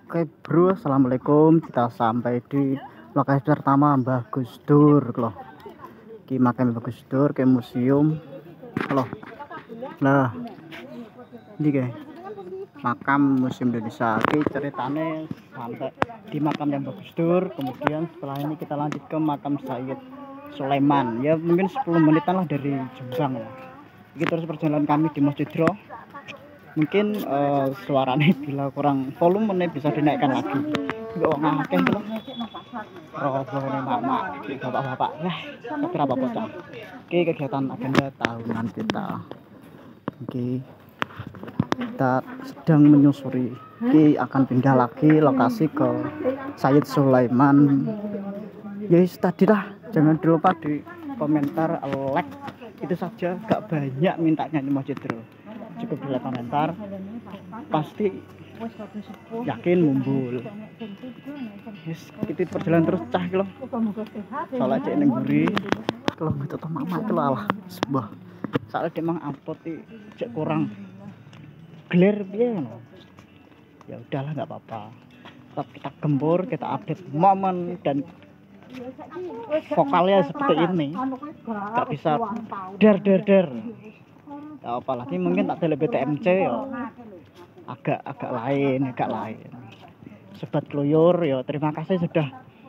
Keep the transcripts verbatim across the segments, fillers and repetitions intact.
Oke bro, assalamualaikum. Kita sampai di lokasi pertama Mbah Gus Dur loh. Ki makam Mbah Gus Dur ke museum loh. Nah, ini ke makam Museum Indonesia. Ki ceritane sampai di makam yang Mbah Gus Dur. Kemudian setelah ini kita lanjut ke makam Sayyid Sulaiman. Ya mungkin sepuluh menitan lah dari Jombang ya. Ini terus perjalanan kami di Masjid Roh. Mungkin uh, suaranya bila kurang volume bisa dinaikkan lagi. Enggak ngakeh loh. Roh-rohnya mama, bapak-bapak. Nah, tapi apa bocah. Oke, kegiatan agenda tahunan kita. Oke. Kita sedang menyusuri. Oke, akan pindah lagi lokasi ke Sayyid Sulaiman. Ya, tadilah jangan lupa di komentar like. Itu saja, gak banyak mintanya di Masjid Roh. Cukup di komentar, pasti yakin mumbul. Yes, kita perjalanan terus cah loh. Soalnya cek neng guri, kalau gitu tuh mama itu lah sebuah. Soalnya dia emang upload cek kurang clear dia. Ya udahlah nggak apa-apa. Tetap kita gembur, kita update momen dan vokalnya seperti ini. Gak bisa der der der. Ya, apalagi mungkin tak tele B T M C ya agak agak lain agak lain sobat keluyur ya, terima kasih sudah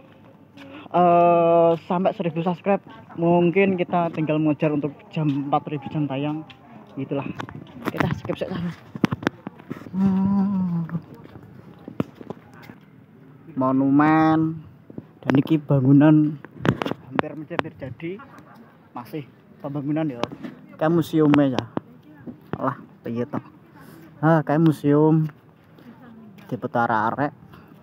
uh, sampai seribu subscribe. Mungkin kita tinggal mengejar untuk jam empat ribu jam tayang, itulah kita skip saja. hmm. Monumen dan ini bangunan hampir hampir jadi, masih pembangunan ya kayak museumnya ya lah piye toh. Ah kayak museum di Petara Arek.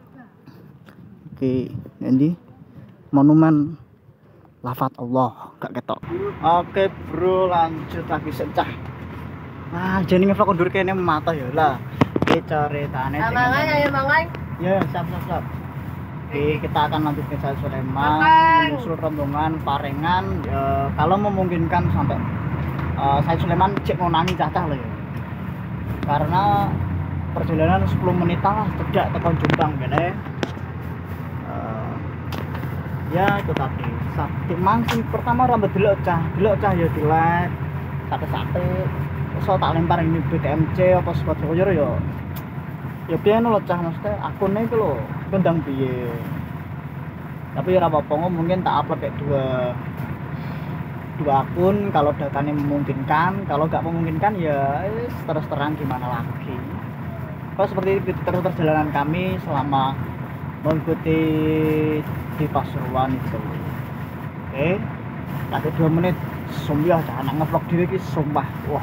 Oke, ini monumen lafat Allah gak ketok. Oke bro, lanjut lagi secah. Nah jadi ngevlog undur kene mata ya lah. Iki ceritane mangan ya mangan. Ya, siap siap siap. Oke, kita akan lanjut ke Sayyid Sulaiman, menyusul rombongan Parengan. Ya, kalau memungkinkan sampai uh, Sayyid Sulaiman cek ngonani cacah loh ya. Karena perjalanan sepuluh menitan lah cedak tekan Jombang gini. Uh, ya itu tadi. Sate mangsing pertama rambut delok cah, delok cah ya dilek. Sate-sate. So tak lempar ini B T M C apa spot koyor ya. Ya piye lho cah mesti akune iku lho, kendang piye. Tapi ora apa-apa, mungkin tak upload kayak dua dua akun kalau datanya memungkinkan. Kalau nggak memungkinkan ya terus terang gimana lagi. Kalau seperti itu terus perjalanan kami selama mengikuti di Pasuruan itu. Oke, lagi dua menit. Sumpah jangan ngevlog diri ki sumpah. Wah,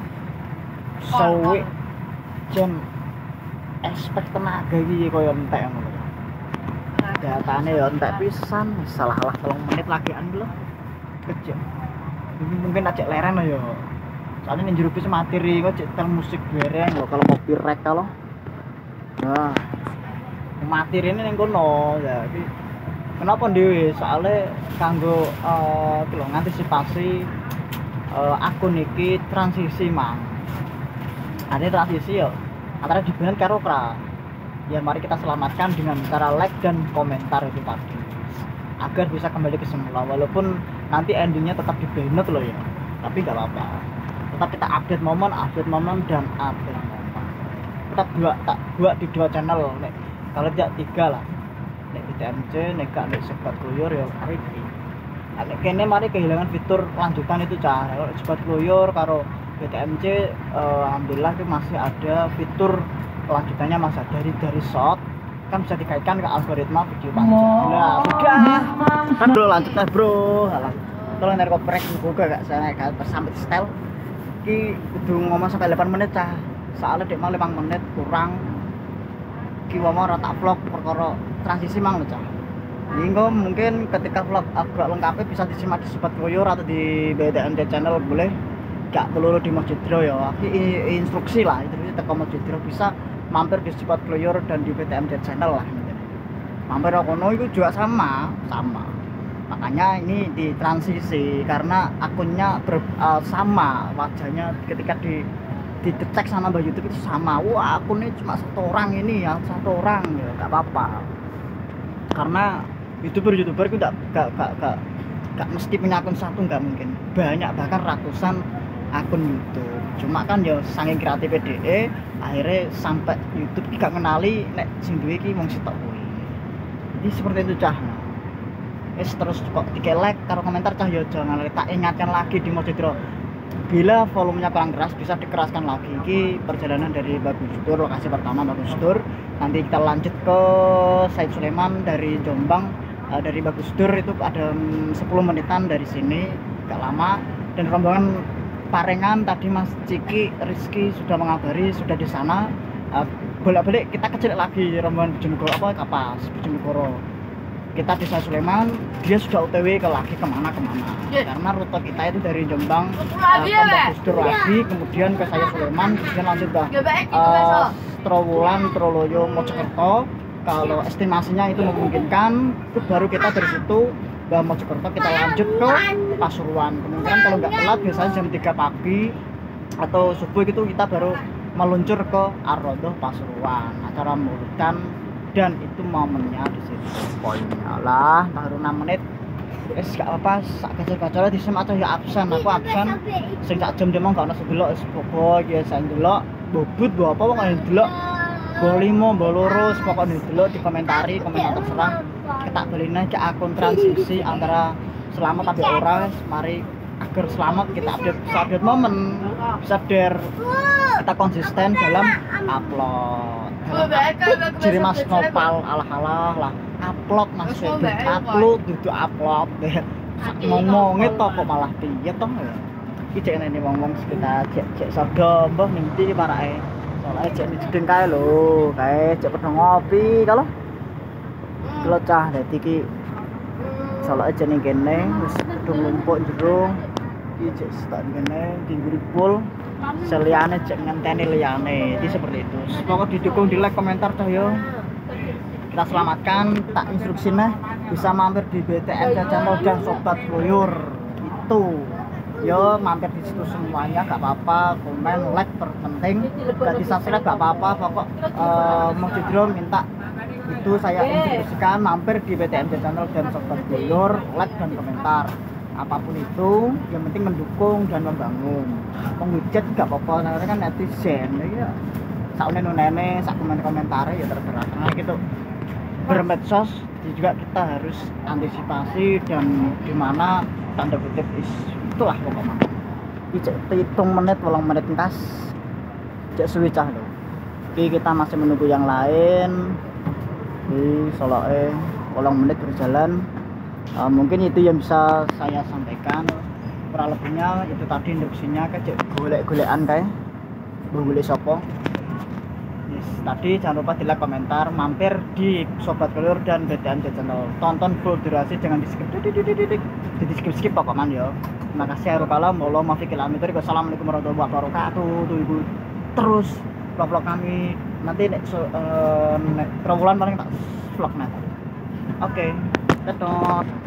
suwe jam expect tenaga iki koyo entek ngono. Datane ya entek pisan, salah-salah telung menit lagian lho. Kecil. Ini mungkin acek leren ya. Soalnya ning jero bis materi kok cek tel musik bereng lho kalau copyright kalau. Nah. Materi ini ning kono ya. Jadi kenapa dhewe? Soalnya kanggo eh uh, ngantisipasi uh, akun iki transisi mang. Ada transisi ya antara dibilang karo kra. Ya mari kita selamatkan dengan cara like dan komentar itu tadi agar bisa kembali ke semula, walaupun nanti endingnya tetap di banned loh ya, tapi nggak apa-apa, tetap kita update momen update momen dan update momen tetap dua tak dua di dua channel nek, kalau tidak tiga lah, nek B T M C nek gak nek sobat keluyur ya mari iki nek kene mari kehilangan fitur lanjutan itu cah. Kalau sobat keluyur karo B T M C uh, alhamdulillah itu masih ada fitur lanjutannya, masih dari dari shot kan bisa dikaitkan ke algoritma video panjang. Nah sudah kan bro, lanjutnya bro. Halah tolong dari koprek juga gak saya gak sampai style ki kudu ngomong sampai delapan menit cah, soalnya dek mau lima menit kurang ki ngomong rata vlog perkara transisi mang cah. Hingga mungkin ketika vlog agak lengkapnya bisa disimak di Sobat Keluyur atau di B D M D channel boleh, gak perlu di Masjid Roh ya. Ini instruksi lah, itu teko Masjid Roh bisa mampir di Sobat Keluyur dan di B T M D channel lah. Mampir kono itu juga sama, sama. Makanya ini di transisi karena akunnya ber, uh, sama wajahnya ketika di dicek sama Mbak YouTube itu sama. Wah, akunnya cuma satu orang ini ya, satu orang ya, nggak apa-apa. Karena youtuber-youtuber itu nggak nggak nggak nggak mesti punya akun satu, nggak mungkin. Banyak, bahkan ratusan akun YouTube. Cuma kan ya saking kreatif D E, akhirnya sampai YouTube gak ngenali nek sing duwe iki wong sitok kuwi. Jadi seperti itu cah. Wis terus kok tiga like karo komentar cah ya jangan tak ingatkan lagi di Mojodro. Bila volumenya kurang keras bisa dikeraskan lagi. Ini perjalanan dari Bagus Dur, lokasi pertama Bagus Dur. Nanti kita lanjut ke Said Sulaiman dari Jombang. Uh, dari Bagus Dur itu ada um, sepuluh menitan dari sini, gak lama. Dan rombongan Parengan tadi Mas Ciki Rizky sudah mengabari sudah di sana. Uh, bolak-balik kita kecil lagi rombongan Bojonegoro apa Kapas Bojonegoro. Kita di Said Sulaiman, dia sudah O T W ke lagi kemana-kemana. Yeah. Karena rute kita itu dari Jombang uh, ke Bagus Dur lagi, kemudian ke Said Sulaiman, kemudian lanjut ke uh, Trowulan, Troloyo, Mojokerto. Kalau estimasinya itu memungkinkan, itu baru kita dari situ ke Mojokerto kita lanjut ke Pasuruan. Kemungkinan kalau nggak telat biasanya jam tiga pagi atau subuh gitu kita baru meluncur ke Arrodoh Pasuruan. Acara mengurutkan dan itu momennya di situ. Poinnya lah baru enam menit. Es gak apa sak gacor-gacornya di sini ya absen, aku absen. Sing sak jam demong gak ono sedelok wis popo iki sak ndelok bobot mbok apa wong ndelok. Bo limo, bo loro, pokoknya delok dikomentari, komentar terserah. Kita belinya ke akun transisi antara selamat tapi orang, mari agar selamat kita update bisa update momen, bisa share, kita konsisten dalam upload. Jadi Mas Nopal alah-alah lah, upload Mas Febri, upload duduk upload deh. Ngomongnya toh kok malah piye toh ya. Iki cek ini ngomong sekitar cek cek sodo mbah mimpi parake. Soalnya cek ini jedeng kae lho, kae cek padha ngopi kalau kalau cah dadi iki soalnya cek ning kene wis padha ngumpuk jero iki cek stak kene tinggi pul seliyane cek ngenteni liyane itu seperti itu. Semoga didukung di like komentar cah yo. Kita selamatkan, tak instruksinya bisa mampir di B T M Channel dan Sobat Boyor itu. Yo mampir di situ semuanya gak apa-apa, komen, like terpenting, gak di subscribe gak apa-apa, pokok uh, Mojodro minta itu saya instruksikan mampir di B T M Channel dan Sobat Boyor, like dan komentar apapun itu, yang penting mendukung dan membangun. Menghujat gak apa-apa, karena kan netizen ya saune nunene, sak komen-komentare ya terserah. Karena gitu bermedsos juga kita harus antisipasi dan dimana tanda kutip is itulah pokoknya. Iki hitung menit, wolong menit entas. Cek suwi cah lho. Iki kita masih menunggu yang lain. Di soloke wolong menit berjalan. Uh, mungkin itu yang bisa saya sampaikan. Kurang lebihnya itu tadi instruksinya kayak golek-golekan kayak. Golek sapa? Yes, tadi jangan lupa di like, komentar, mampir di Sobat Boyor dan B T M Channel. Tonton full durasi, jangan di skip, di skip skip pokoknya ya. Terima kasih harukalah, molo mafikil amin. Wassalamualaikum warahmatullahi wabarakatuh. Tuh ibu terus vlog-vlog kami nanti nek so, uh, nek terowulan paling tak vlog nanti. Oke, okay. Dadah.